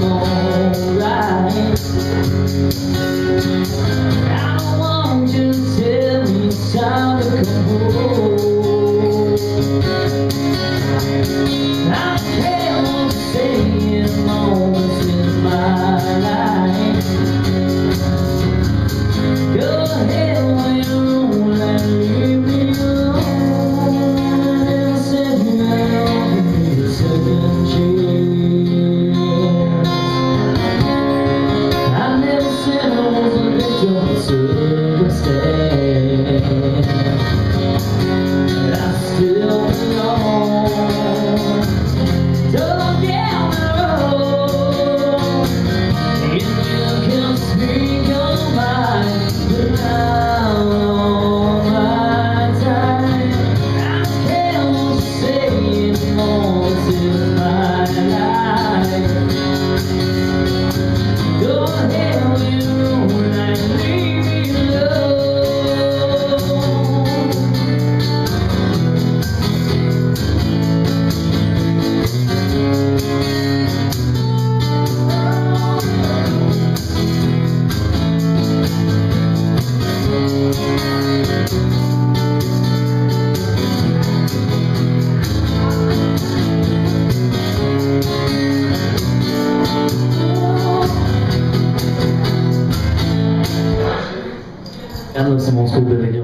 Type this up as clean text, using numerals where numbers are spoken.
alright. I don't want you to tell me it's time to come home. I can't want to say it moments in my life. Go ahead when you're on and leave me alone. And said you never need a second chance. I never said I was a victim of circumstance. But I still belong. Don't down the road, and you can speak your mind without all my time. I can't say it more in my life. Go ahead with your own and leave me alone. I know someone's still living